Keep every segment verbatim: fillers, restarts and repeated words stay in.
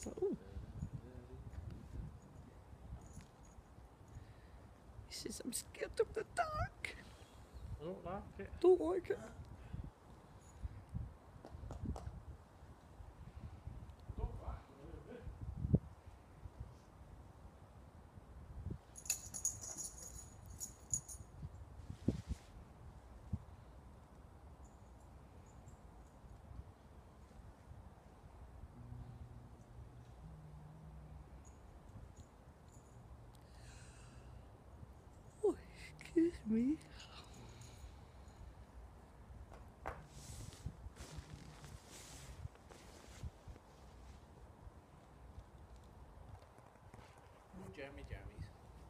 Oh. He says, I'm scared of the dark. I don't like it. Don't like it. Oh, excuse me. Jeremy, Jeremy's.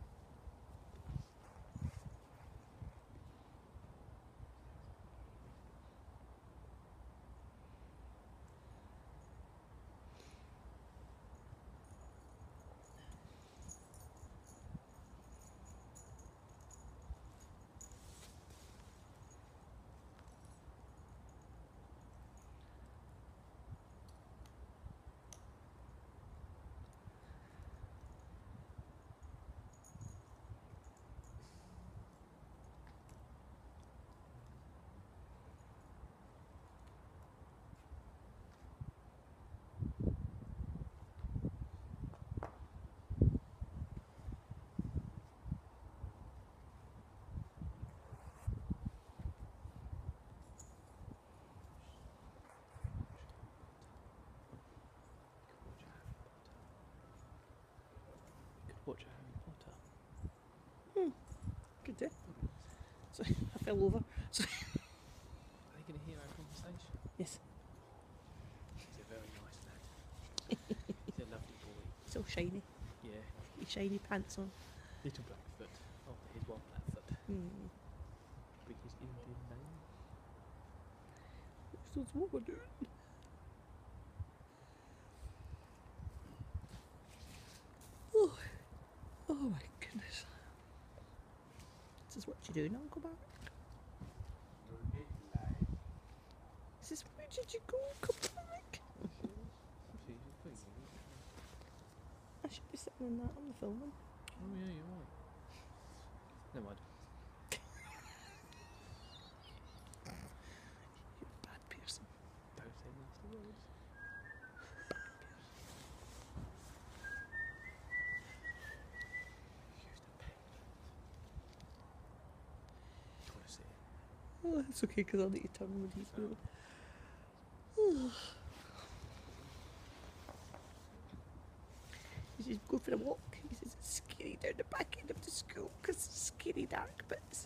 Watch Harry Potter. Hmm. Good day. So I fell over. So Are they going to hear our conversation? yes. He's a very nice lad. He's a lovely boy. It's all shiny. Yeah. Your shiny pants on. Little Blackfoot. After his one Blackfoot. Hmm. With his Indian name. That's what we're doing. Oh. Oh my goodness. This is what you do, Uncle Barrett. This is where did you go? Come back. I should be sitting in that on the filming. Oh yeah, you're right. Never mind. You're a bad person. Don't say nasty words. Used a pen. Do you want to see it? Oh, that's okay because I'll need to turn when he's moving. He says, go for a walk. He says, it's scary down the back end of the school because it's scary dark bits.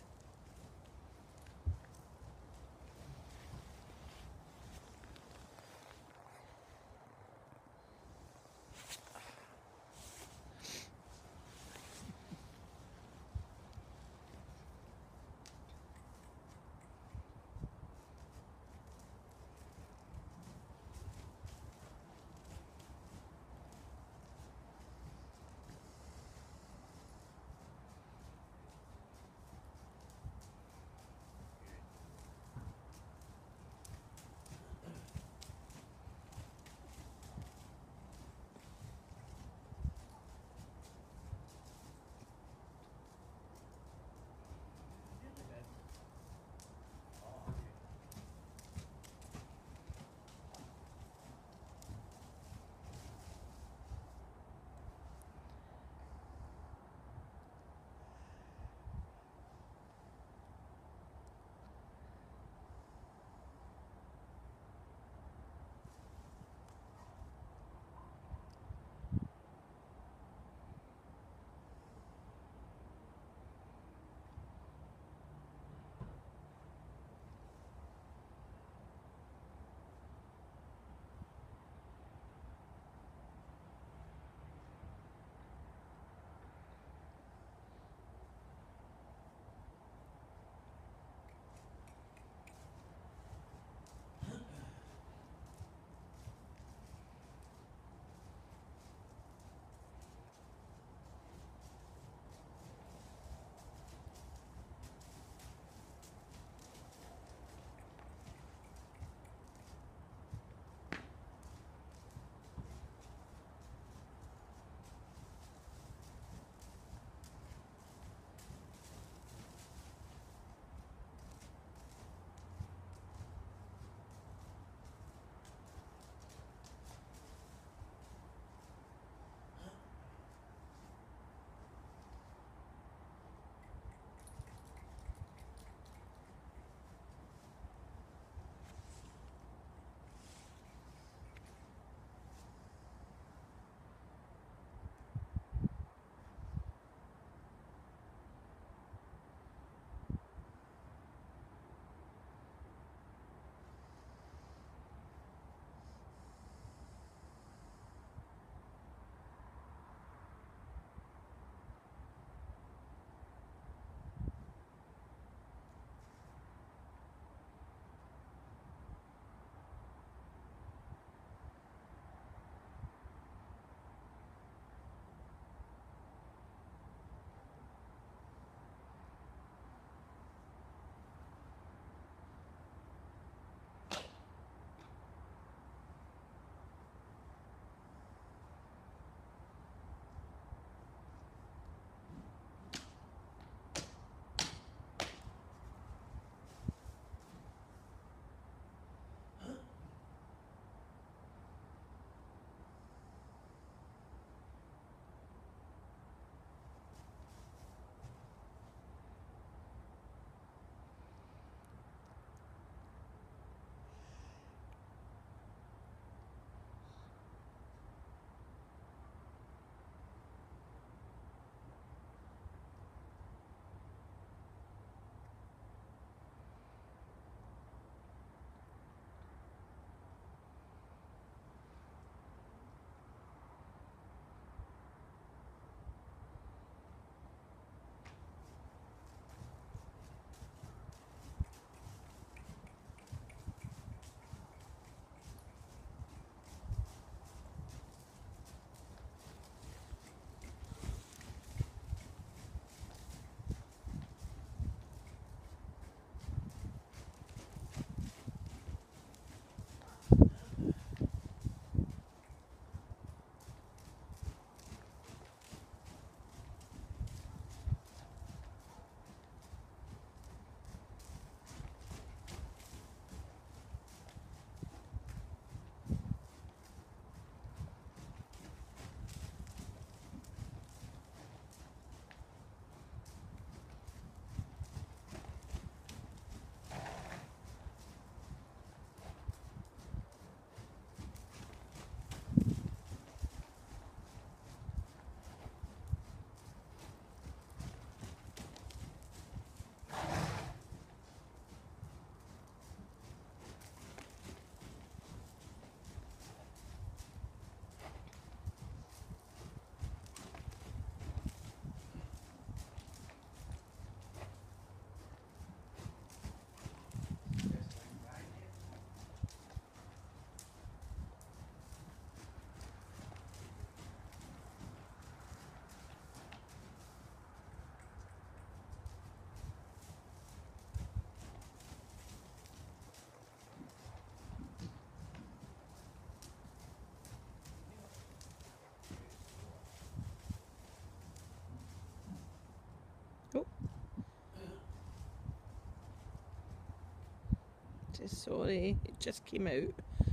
Sorry, it just came out.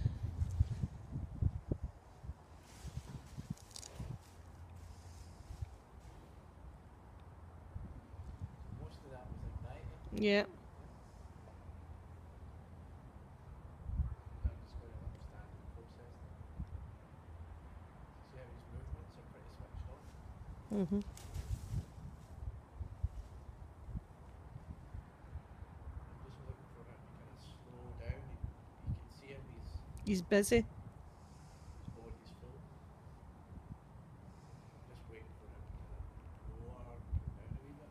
Most of that was igniting. Yeah. I'm just going to understand the process. See how his movements are pretty switched on. Mhm. I'm just looking for him to kind of slow down. You, you can see him, he's, He's busy. his body's full. I'm just waiting for him to kind of lower, come down a wee bit.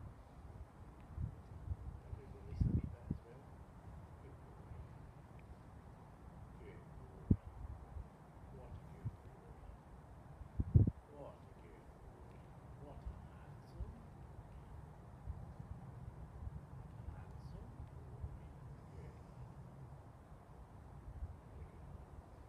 Maybe release a wee bit as well. Good boy. Good boy. What a good boy. What a good boy. What a handsome boy. What a handsome boy. Good lad. Very good lad.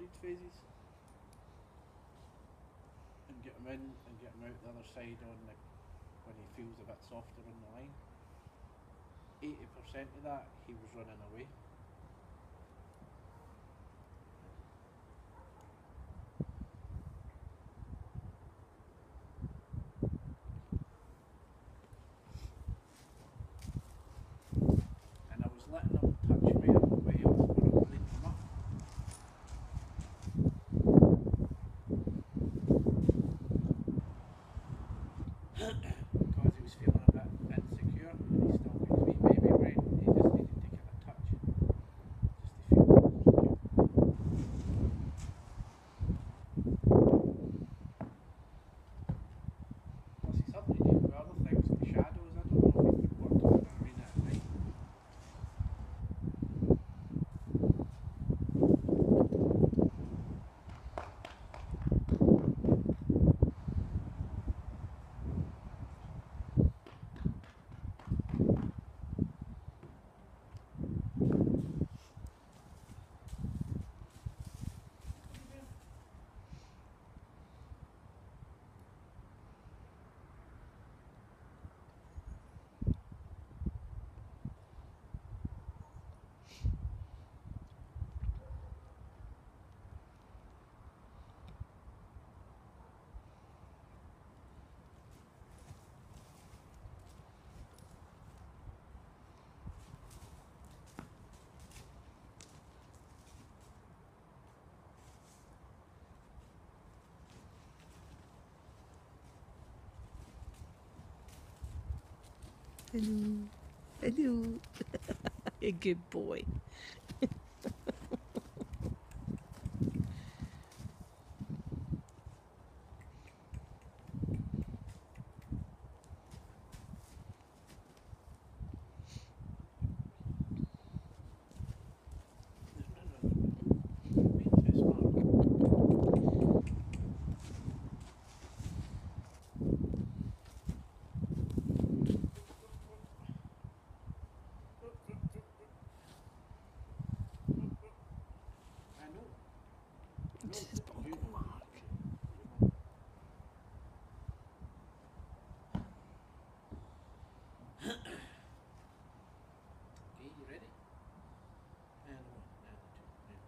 mood phases and get him in and get him out the other side on the when he feels a bit softer on the line. eighty percent of that he was running away. And I was letting him touch me on the way up when I was cleaning him up. Because he was feeling a bit insecure and he still makes me baby brain. He just needed to give a touch. Just to feel more secure. Plus he's having to deal with other things like shadows. I don't know if he's been working in an arena at night. Hello. Hello. A good boy. It's his ball mark. Okay, you ready? And one, and two, and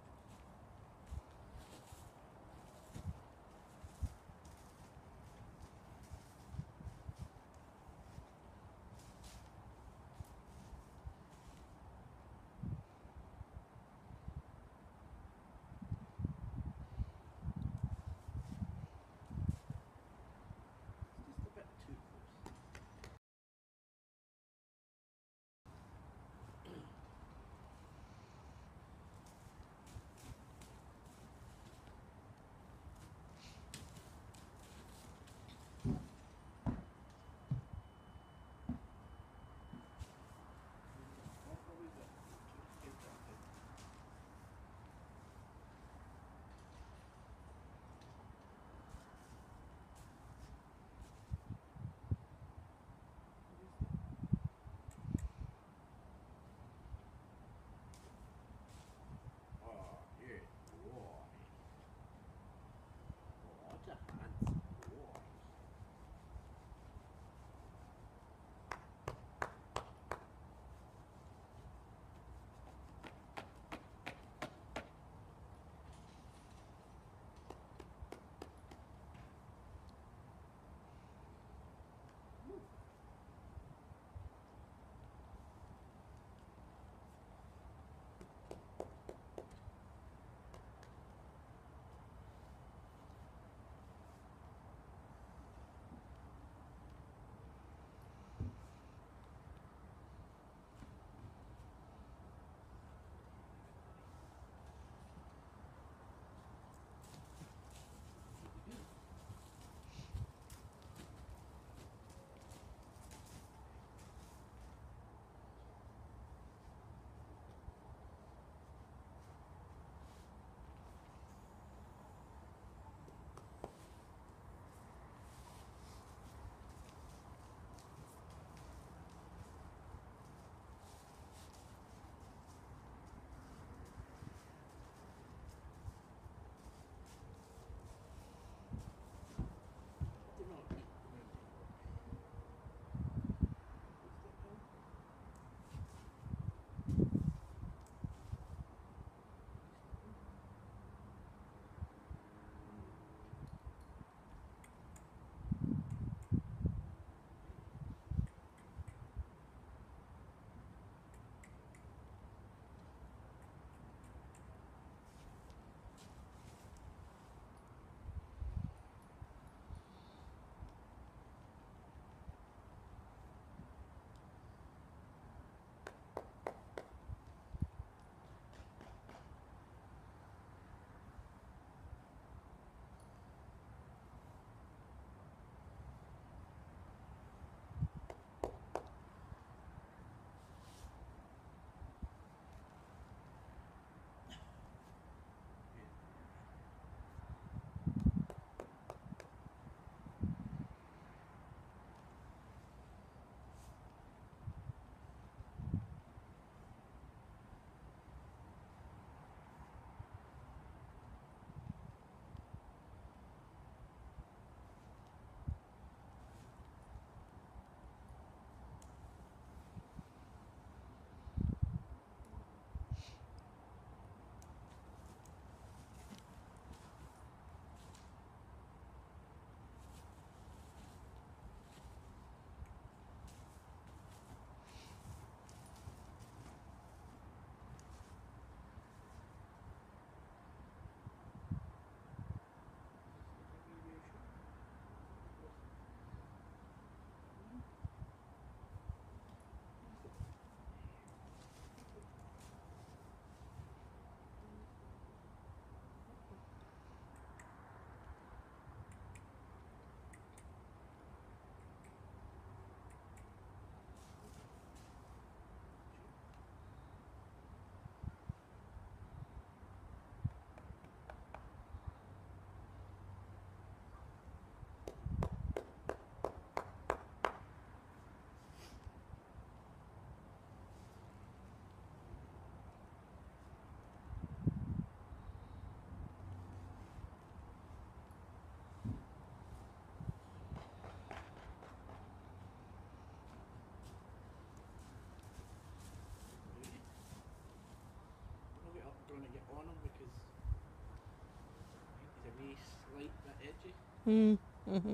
very slight bit edgy. Mm. Mm-hmm.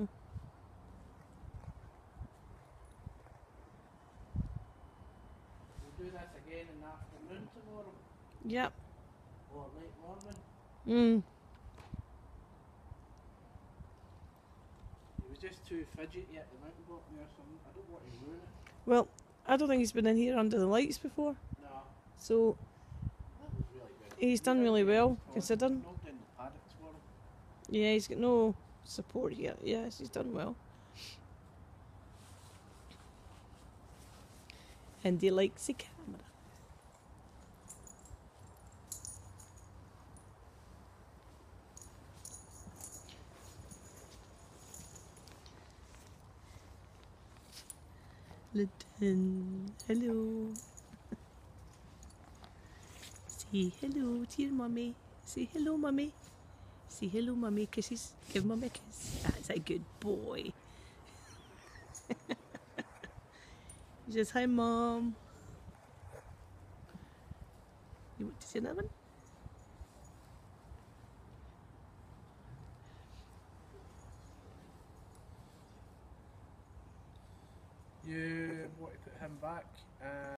We'll do this again in the afternoon tomorrow, Yep. or late morning. Mm. He was just too fidgety at the mountain bottom or something. I don't want to ruin it. Well, I don't think he's been in here under the lights before, No, so that was really good. he's done Yeah, really yeah, well, it's fine. considering. Knocked in the paddocks for him. Yeah, he's got no support here. Yes, he's done well. And he likes the camera. Linton, hello. Say hello to your mummy. Say hello, mummy. Say hello, mummy. Kisses. Give mummy a kiss. That's a good boy. He says, hi, mom. You want to say another one? You want to put him back? Uh,